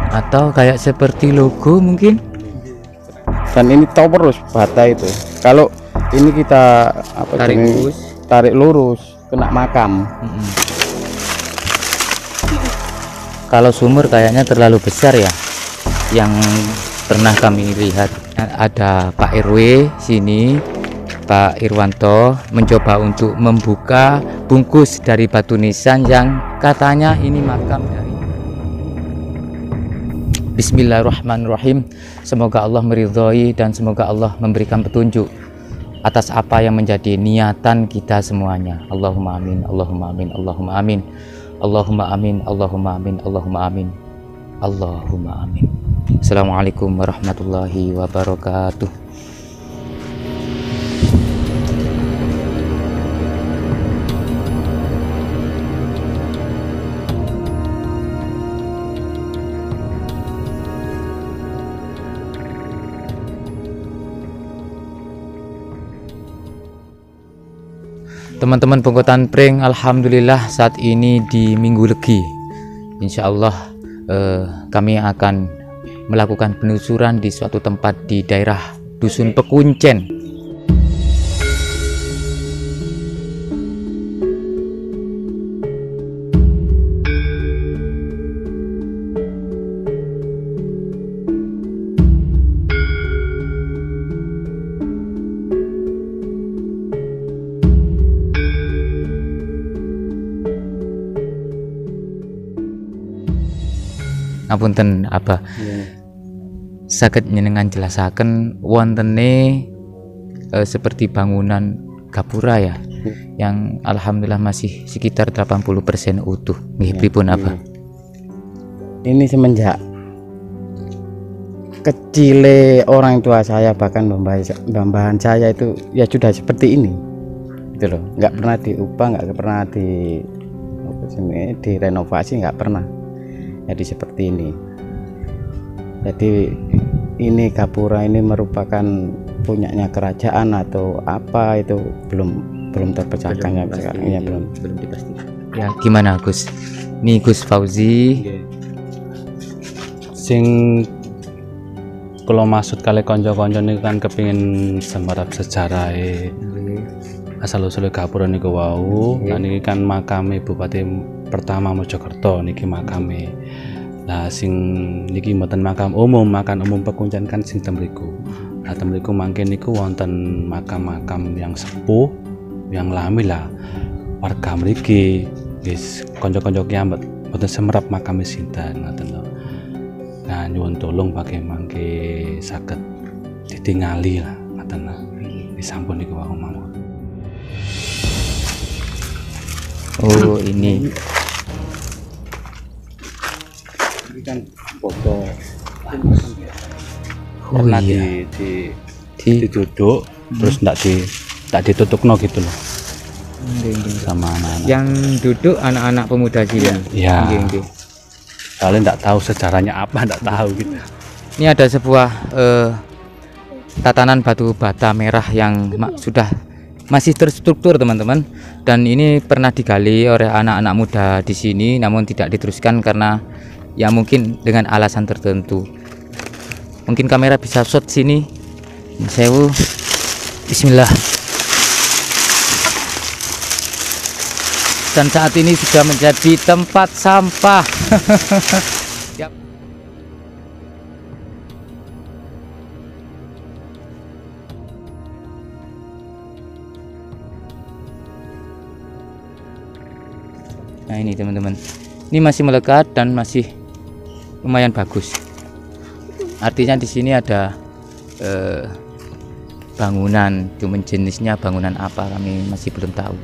atau kayak seperti logo mungkin. Dan ini tower bata itu. Kalau ini kita tarik lurus kena makam. Kalau sumur kayaknya terlalu besar ya. Yang pernah kami lihat ada Pak RW sini, Pak Irwanto mencoba untuk membuka bungkus dari batu nisan yang katanya ini makam dari. Bismillahirrahmanirrahim. Semoga Allah meridhoi dan semoga Allah memberikan petunjuk atas apa yang menjadi niatan kita semuanya. Allahumma amin, Allahumma amin, Allahumma amin, Allahumma amin, Allahumma amin, Allahumma amin, Allahumma amin. Assalamualaikum warahmatullahi wabarakatuh. Teman-teman Pengkotan Pring, alhamdulillah saat ini di Minggu Legi. Insya Allah kami akan melakukan penelusuran di suatu tempat di daerah Dusun Pekuncen. Apunten apa saged njenengan jelasaken wontene seperti bangunan gapura ya, yang alhamdulillah masih sekitar 80% utuh. Nggih pripun apa? Ini semenjak kecile orang tua saya, bahkan mbah-mbahan saya itu ya sudah seperti ini gitu loh, nggak pernah diubah, nggak pernah direnovasi, nggak pernah. Jadi seperti ini. Jadi ini gapura ini merupakan punyanya kerajaan atau apa itu belum terpecahkan ya, belum dipastikan. Ya gimana Gus? Nih Gus Fauzi. Sing kalau maksud kali konco-konco ini kan kepingin semerap sejarah asal usulnya gapura niku wau. Nah ini kan makam Bupati pertama Mojokerto niki makame. Nah sing niki mboten makam umum Pekuncen kan sing temriku. Nah temriku mangke niku wonten makam-makam yang sepuh, yang lami lah. Warga mriki wis kanca-kanca kiamat mboten semerap makame sinten ngoten lho. Nah nyuwun tolong pakai mangke saged ditingali lah ngoten lah. Disampun niku wau mawon. Oh ini kan foto oh iya diduduk terus ndak ditutupno gitu loh sama anak-anak yang duduk anak-anak pemuda sini ya kalian ndak tahu sejarahnya apa, ndak tahu gitu. Ini ada sebuah tatanan batu bata merah yang sudah masih terstruktur teman-teman, dan ini pernah digali oleh anak-anak muda di sini namun tidak diteruskan karena ya mungkin dengan alasan tertentu. Mungkin kamera bisa shot sini. Sewu. Bismillah. Dan saat ini sudah menjadi tempat sampah. Yap. Nah ini teman-teman, ini masih melekat dan masih lumayan bagus. Artinya di sini ada bangunan, cuman jenisnya bangunan apa kami masih belum tahu.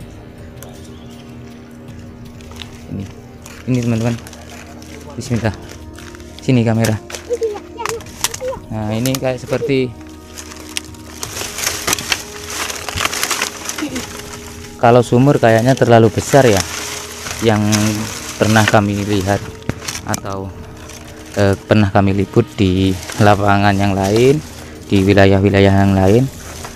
Ini teman-teman, bismillah. Sini kamera. Nah ini kayak seperti kalau sumur kayaknya terlalu besar ya, yang pernah kami lihat atau pernah kami liput di lapangan yang lain, di wilayah-wilayah yang lain.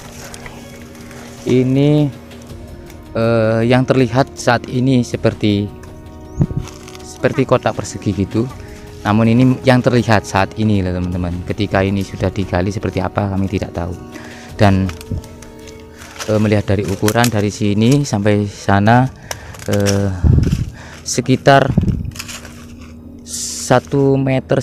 Ini yang terlihat saat ini seperti kotak persegi gitu. Namun ini yang terlihat saat ini loh teman-teman. Ketika ini sudah digali seperti apa kami tidak tahu. Dan melihat dari ukuran dari sini sampai sana sekitar 1,90 meter.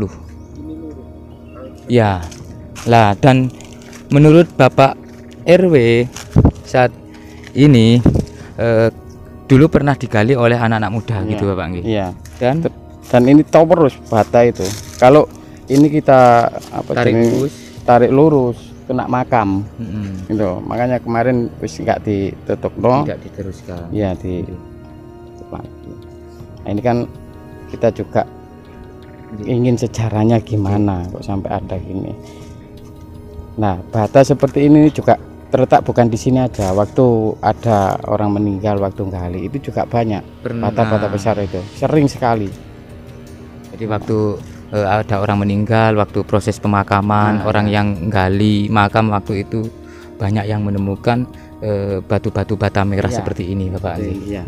Ya lah, dan menurut Bapak RW saat ini dulu pernah digali oleh anak-anak muda gitu Bapak nggih. Iya. Dan ini tower bata itu. Kalau ini kita tarik lurus kena makam. Gitu. Makanya kemarin wis nggak ditutup tidak diteruskan. Iya, ditutup lagi. Nah, ini kan kita juga ingin sejarahnya gimana kok sampai ada gini. Nah, bata seperti ini juga terletak bukan di sini aja. Waktu ada orang meninggal waktu gali itu juga banyak bata-bata besar itu, sering sekali. Jadi waktu ada orang meninggal, waktu proses pemakaman, orang yang gali makam waktu itu banyak yang menemukan batu-batu bata merah seperti ini Bapak.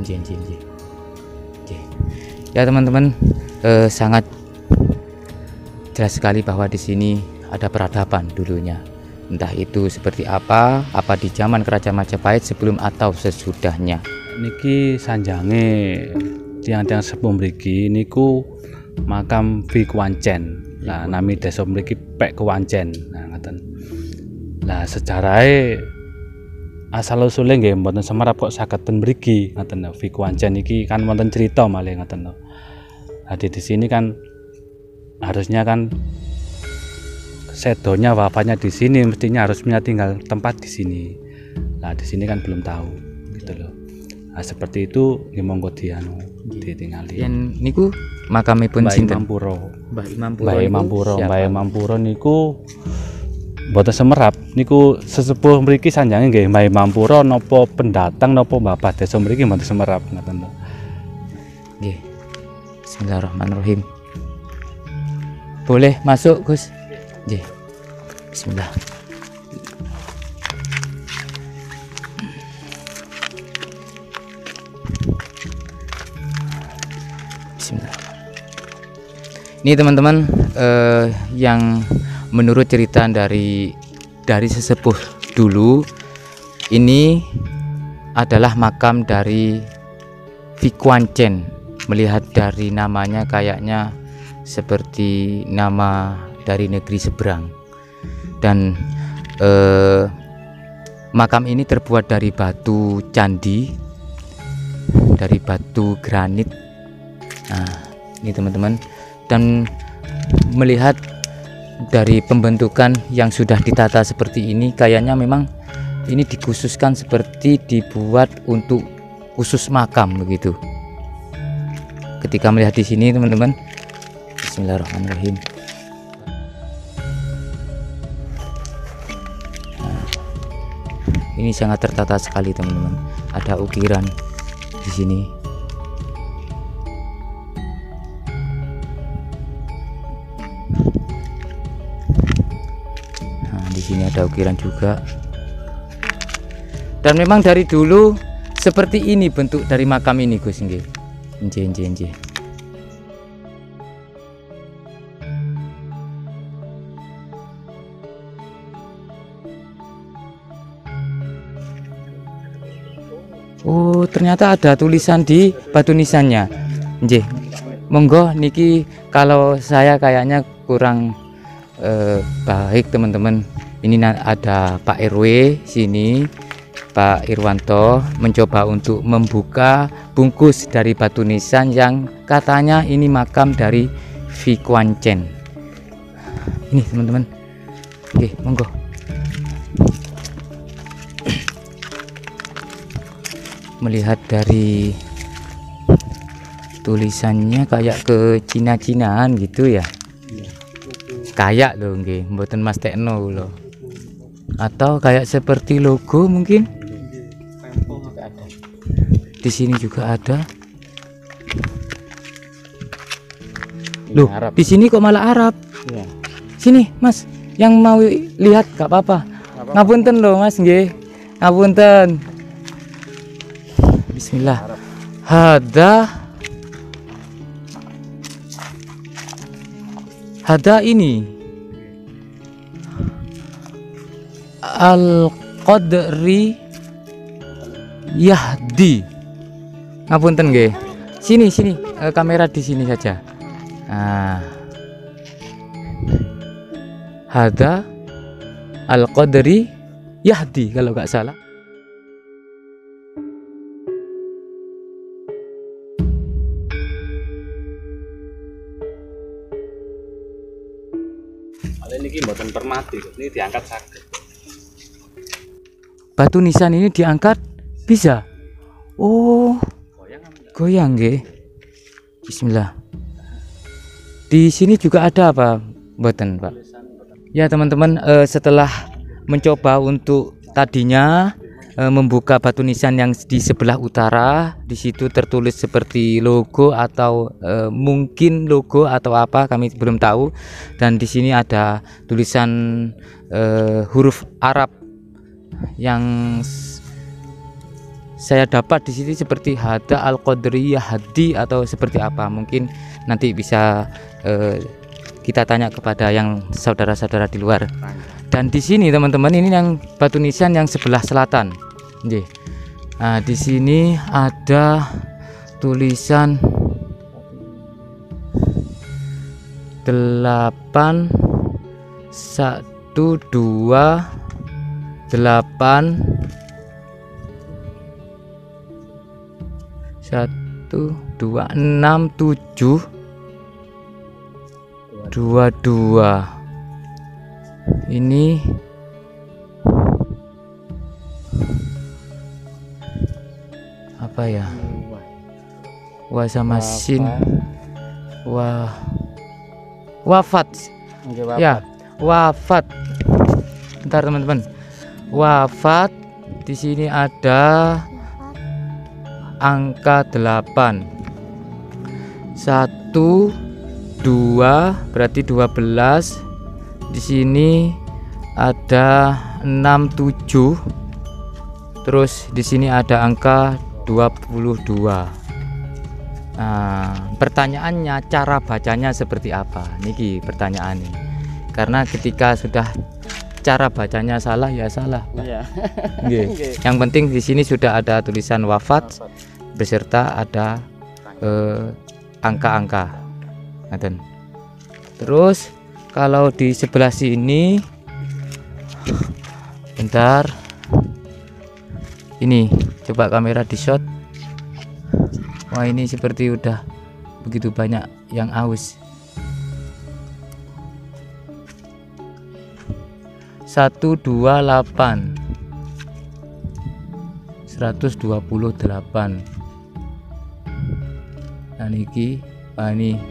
Ya teman-teman, sangat jelas sekali bahwa di sini ada peradaban dulunya. Entah itu seperti apa di zaman Kerajaan Majapahit sebelum atau sesudahnya. Niki sanjange tiang-tiang sepuh mriki niku makam Vikuancen. Nah, nami desa mriki Pek Kuancen. Nah, ngoten. Lah sejarahe asal usule nggih mboten semerap kok saged ten mriki ngoten. Vikuancen iki kan wonten cerita malih ngoten. Nah, di sini kan harusnya kan sedonya wafatnya di sini, mestinya harusnya tinggal tempat di sini. Nah, di sini kan belum tahu gitu loh. Nah, seperti itu nggih monggo ditingali. Yen niku makamipun sinten? Mbah Imam Puro niku mboten semerap niku sesepuh mriki sanjange nggih Mbah Imam Puro napa pendatang napa bapak desa mriki mboten semerap ngoten lho. Nggih. Bismillahirrahmanirrahim. Boleh masuk, Gus? Nggih. Bismillah. Bismillah. Ini teman-teman yang menurut cerita dari sesepuh dulu, ini adalah makam dari Vikuancen. Melihat dari namanya kayaknya seperti nama dari negeri seberang. Dan makam ini terbuat dari batu candi, dari batu granit. Nah, ini teman-teman. Dan melihat dari pembentukan yang sudah ditata seperti ini, kayaknya memang ini dikhususkan seperti dibuat untuk khusus makam begitu. Ketika melihat di sini teman-teman, Bismillahirrahmanirrahim. Nah, ini sangat tertata sekali teman-teman. Ada ukiran di sini. Nah, di sini ada ukiran juga. Dan memang dari dulu seperti ini bentuk dari makam ini, Gus nggih. Nggih. Oh, ternyata ada tulisan di batu nisannya. Nggih. Monggo niki kalau saya kayaknya kurang baik teman-teman. Ini ada Pak RW sini, Pak Irwanto mencoba untuk membuka bungkus dari batu nisan yang katanya ini makam dari Vikuancen. Ini teman-teman. Oke, monggo. Melihat dari tulisannya kayak ke Cina-Cinaan gitu ya. Kayak loh nggih, mboten Mas Tekno loh. Atau kayak seperti logo mungkin. Di sini juga ada. Loh, di sini kok malah Arab? Ya. Sini, Mas. Yang mau lihat gak apa-apa. Ngapunten loh, Mas nggih. Ngapunten. Bismillah. Hada Hada ini Al-Qadri Yahdi. Ngapunten nggih. Sini kamera di sini saja. Nah. Hada Al-Qadri Yahdi kalau nggak salah. Ini mboten permati, ini diangkat sakit. Batu nisan ini diangkat bisa. Oh, goyang nggih. Bismillah. Di sini juga ada apa, mboten, Pak? Ya, teman-teman, setelah mencoba untuk tadinya membuka batu nisan yang di sebelah utara, di situ tertulis seperti logo atau mungkin logo atau apa, kami belum tahu. Dan di sini ada tulisan huruf Arab yang saya dapat di sini seperti Hada Al-Qadri Yahdi atau seperti apa. Mungkin nanti bisa kita tanya kepada yang saudara-saudara di luar. Dan di sini teman-teman, ini yang batu nisan yang sebelah selatan. Nah, di sini ada tulisan 8 1 2 8 1 2 6 7 22. Ini apa ya? Wa sama sin. Wafat. Ya, wafat. Bentar teman-teman. Wafat. Di sini ada angka 8. 1 2 berarti 12. Di sini ada 6 7. Terus di sini ada angka 22. Nah, pertanyaannya cara bacanya seperti apa? Niki pertanyaan ini. Karena ketika sudah cara bacanya salah ya salah. Iya. Yang penting di sini sudah ada tulisan wafat beserta ada angka-angka. Terus kalau di sebelah sini, bentar. Ini coba kamera di shot. Wah, ini seperti udah begitu banyak yang aus. 128 128. Nah niki, ini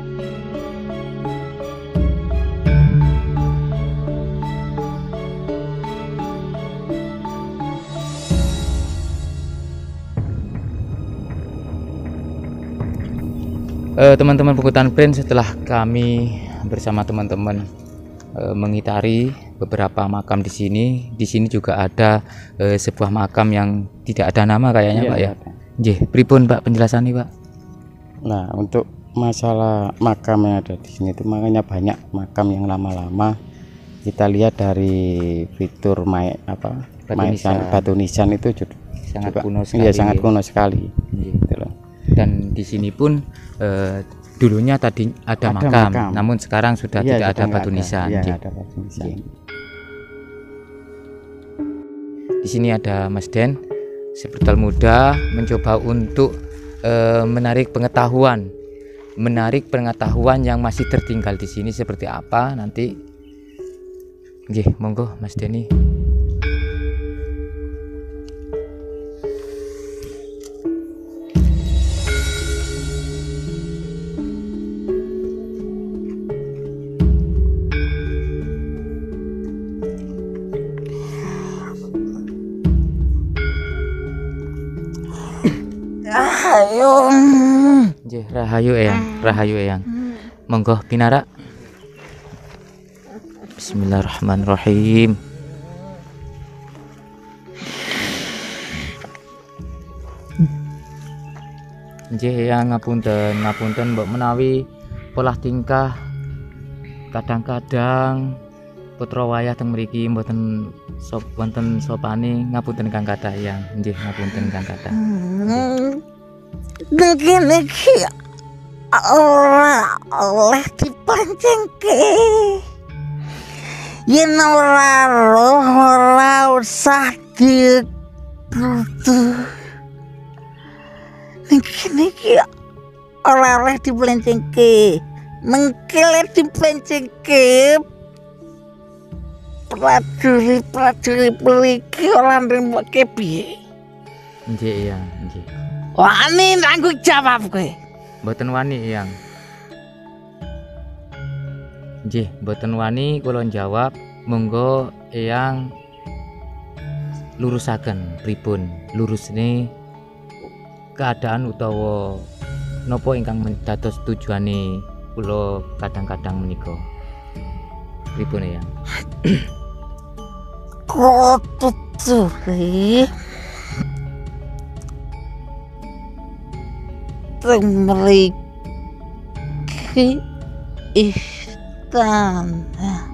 teman-teman Pekutan Brand, setelah kami bersama teman-teman mengitari beberapa makam di sini. Di sini juga ada sebuah makam yang tidak ada nama kayaknya, iya, Pak ya. Nggih, pripun Pak penjelasannya, Pak? Nah, untuk masalah makam yang ada di sini itu makanya banyak makam yang lama-lama. Kita lihat dari fitur batu nisan itu sangat juga kuno sekali. Iya, sangat kuno sekali. Gitu loh. Dan di sini pun dulunya tadi ada makam, namun sekarang sudah tidak ada batu nisan. Iya, ada batu nisan. Di sini ada Mas Den, spiritual muda, mencoba untuk menarik pengetahuan yang masih tertinggal di sini seperti apa nanti. Nggih, monggo Mas Denny. Rahayu eyang. Monggo pinara. Bismillahirrahmanirrahim. Nggih eyang, ngapunten mbok menawi pola tingkah kadang-kadang putra wayah teng mriki mboten wonten sopane, ngapunten Kang Kathah Eyang. Nggih ngapunten Kang Kathah. Niki ora oleh dipancingke. Yen ora roh ora usah dikutu. Niki ora oleh dipancingke. Mengkele dipancingke. Prajurit mriki ora nrimoke piye? Nggih Eyang, nggih. Wani tanggung jawab kowe. Mboten wani Eyang. Nggih, mboten wani kula jawab. Monggo Eyang lurusaken pripun lurusne keadaan utawa napa ingkang dados tujuane kula kadang-kadang menika. Pripun Eyang? Tuturi mriki istana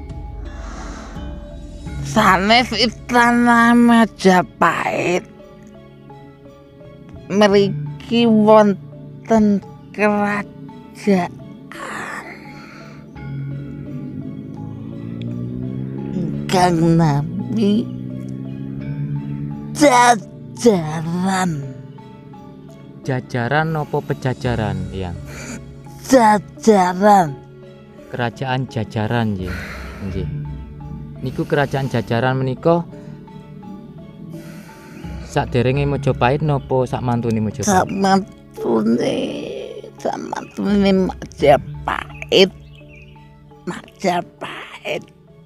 sanes istana Majapahit mriki wonten kerajaan Kang Nabi Jajaran. Jajaran nopo pejajaran Eyang? Jajaran. Kerajaan Jajaran nggih. Nggih. Niku kerajaan Jajaran menika saderenge Majapahit nopo sak mantune Majapahit? Sak mantune Majapahit. Majapahit.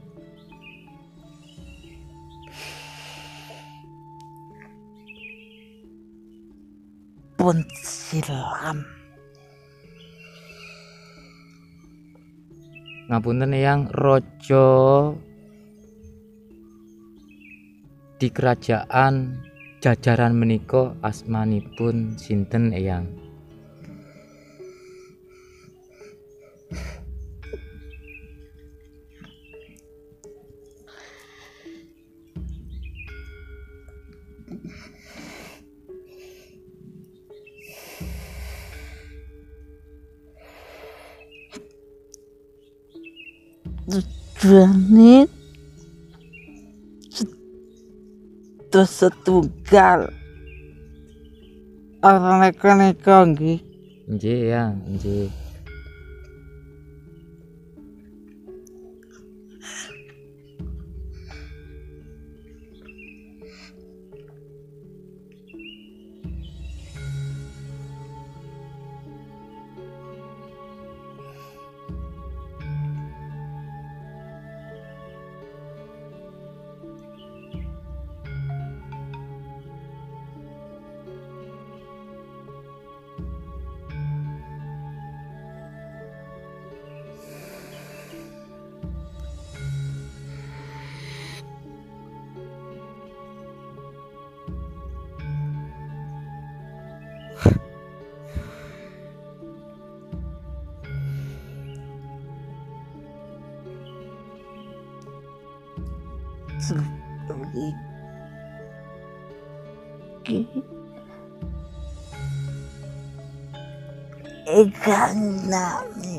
Pun silam. Ngapunten Eyang, raja di kerajaan Jajaran menika asmanipun sinten Eyang? Tujuane setunggal orang neka nggih. Nggih Eyang, nggih. Ikan nami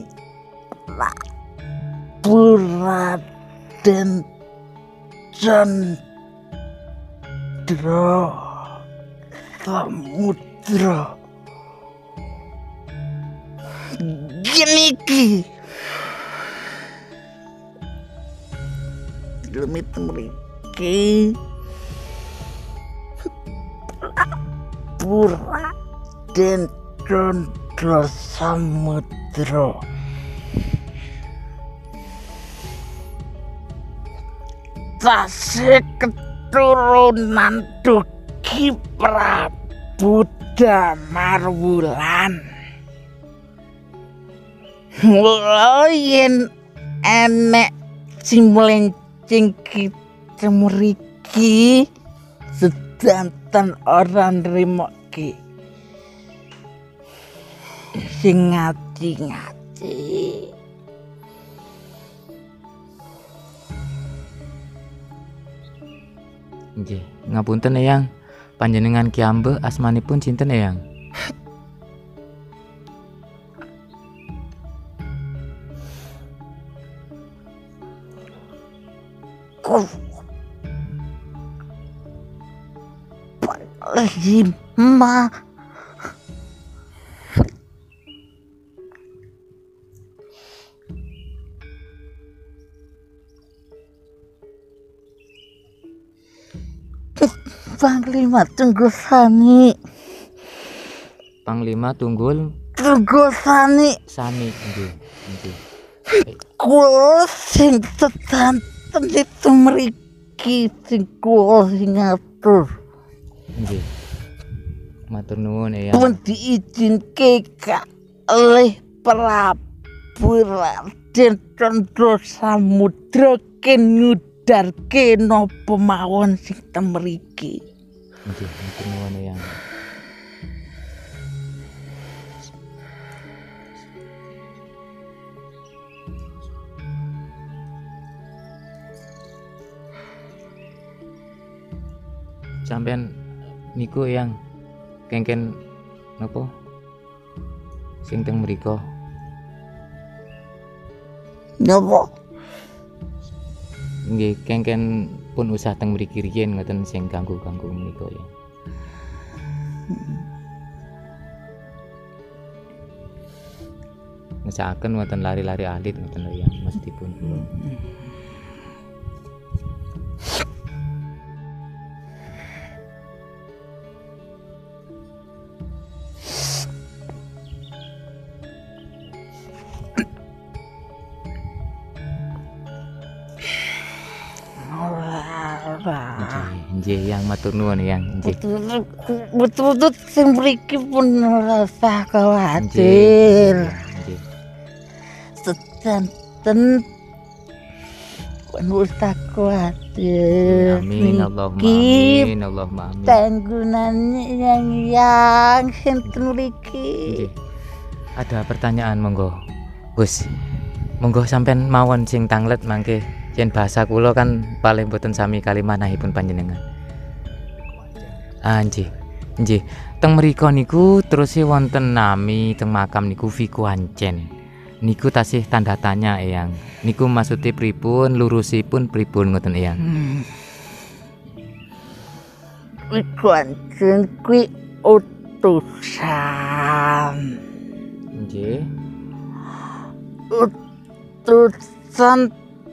Raden Candra Samudra gini ki lemit mriki Raden Candra Samudra tasih keturunan Duki Prabu Damarwulan. Mula yen enek cimlencing kita mriki sedanten ora nrimokke sing ngati-ngati Nggih, ngapunten Eyang. Panjenengan Ki Ambe asmanipun sinten Eyang? Panglima Panglima Tunggusani. Panglima Tunggul Tunggusani Sani. Nggih, nggih. kula sing sedanten itu mriki sing kula sing ngatur. Nggih. Matur nuwun Eyang. Pun diizinke kalih Prabu Raden Candra Samudra ken ngudarke napa mawon sing temriki. Nggih, matur nuwun Eyang. Sampeyan niku Eyang kengken napa sing teng mriko? Napa? Nggih, kengken pun usah teng mriki riyin ngoten sing ganggu-ganggu menika ya. Ngesakaken wonten lari-lari alit ngoten lho ya, mestipun kula. Nggih, yang matur nuwun yang nggih. Betul-betul sing mriki pun ora usah kuwatir. Nggih. Sedanten pun usah kuwatir. Amin Allahumma Niki amin Allahumma amin. tanggunane yang sinten mriki. Nggih. Ada pertanyaan monggo. Gus. Monggo sampean mawon sing tanglet mangke. Yen bahasa kula kan paling boten sami kalimanahipun panjenengan. Ah nggih. Nggih. Teng mriku niku terus wonten nami teng makam niku Viku Ancen. Niku tasih tanda tanya Eyang. Niku maksudnya pripun, lurusipun pripun ngoten Eyang. Iku anjen kuwi utusan. Nggih. Utusan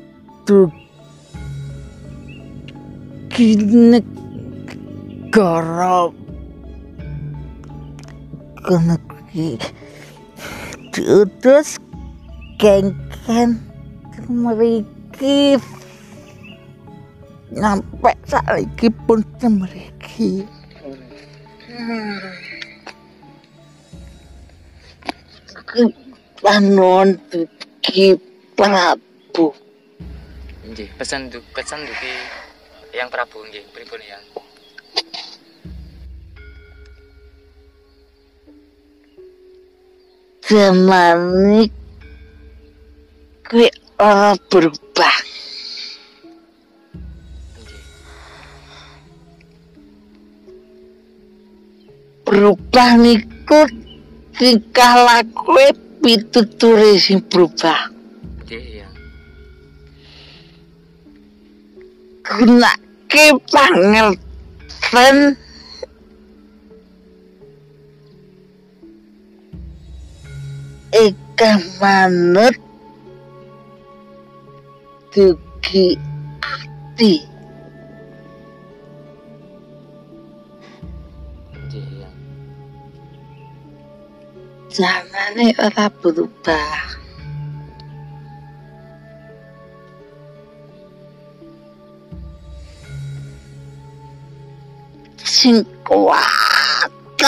dugi negara kena diutus kengken mriki nyampe saiki pun mriki. Panon dugi Prabu. Nggih, pesan dugi yang Prabu nggih, pripun yang? Zaman kuwi ora berubah. Nggih. Berubah niku tingkah lakuke pituture sing berubah. Nggih, ya. Gunake pangerten ingkang manut dugi ati. Nggih, ya. Zamane ora berubah. Sing kuat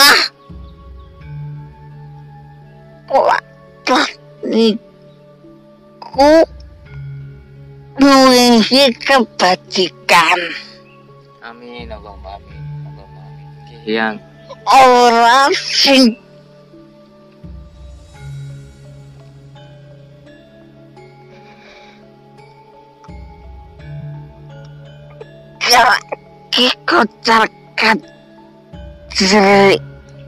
niku nuwuhi kebajikan. Amin Allahumma amin Allahumma amin. Nggih, yang Ora sing iki kocar kacir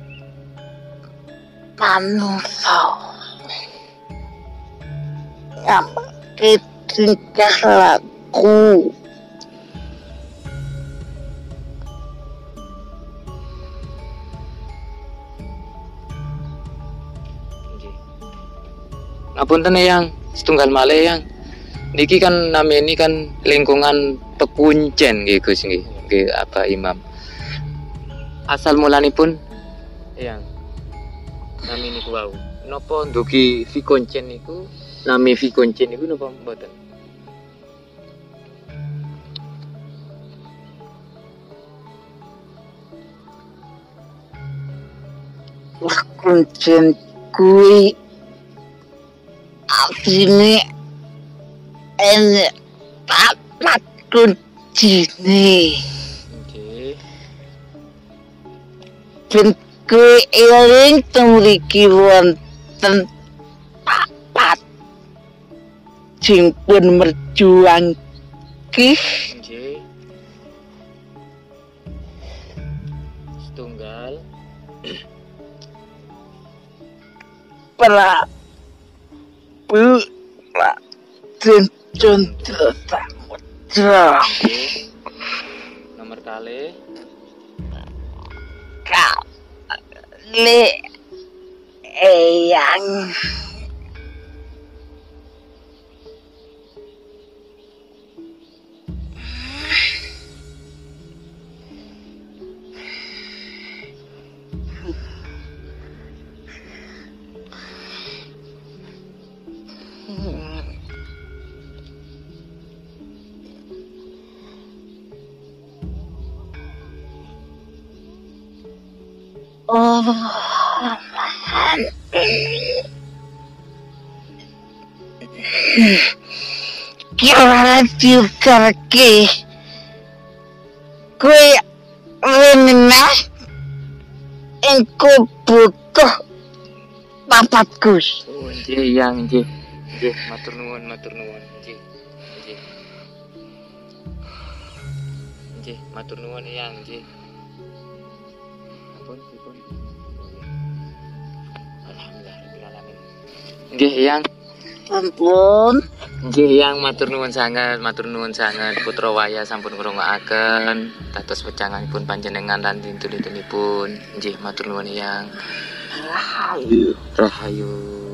manungsa ngamake tingkah laku Ngapunten Eyang, setunggal malih Eyang. Niki kan nami ini kan lingkungan Pekuncen nggih Gus nggih. Nggih apa Imam. Asal mulanipun Eyang. Nami niku wau. Napa ndugi Vikuncen niku? Nami Vikuncen niku napa mboten? kuncen kuwi asine enek papat kuncine Nggih. ben kuwi eling temriki wonten papat sing pun merjuang ki Nggih. Setunggal. Prabu Raden Candra Nggih. Nomor kalih. kali eyang kira diukarke kue renah engko butuh papat Gus Oh, nggih Eyang nggih. Nggih, matur nuwun nggih. Nggih. Nggih, matur nuwun Eyang nggih. Ampun, pripun? Alhamdulillahirabbil alamin. Nggih Eyang. ampun Nggih Eyang matur nuwun sanget putra waya sampun ngrungokaken dados wejanganipun panjenengan lan dinten-dintenipun. Nggih matur nuwun Eyang. Rahayu.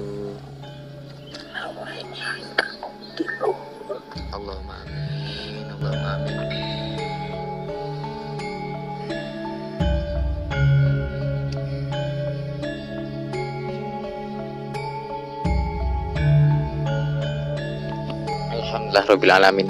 Allahumma amin. Allahumma amin. Alhamdulillahirabbil alamin.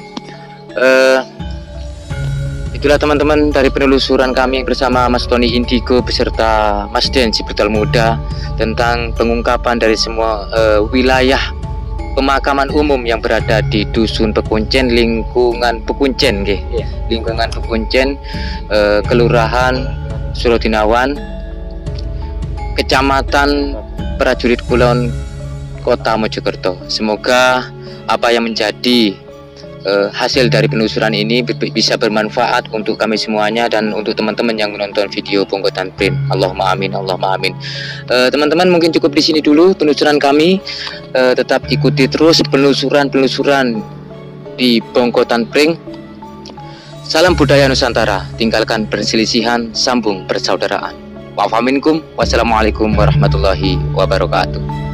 Itulah teman-teman dari penelusuran kami bersama Mas Tony Indigo beserta Mas Den Ciputal Muda tentang pengungkapan dari semua wilayah pemakaman umum yang berada di Dusun Pekuncen, lingkungan Pekuncen nggih. Lingkungan Pekuncen, Kelurahan Surodinawan, Kecamatan Prajurit Kulon, Kota Mojokerto. Semoga apa yang menjadi hasil dari penelusuran ini bisa bermanfaat untuk kami semuanya dan untuk teman-teman yang menonton video Bongkotan Print. Allahumma amin, Allahumma amin. Teman-teman mungkin cukup di sini dulu penelusuran kami. Tetap ikuti terus penelusuran di Bongkotan Print. Salam budaya Nusantara, tinggalkan perselisihan, sambung persaudaraan. Wa'afaminkum, wassalamualaikum warahmatullahi wabarakatuh.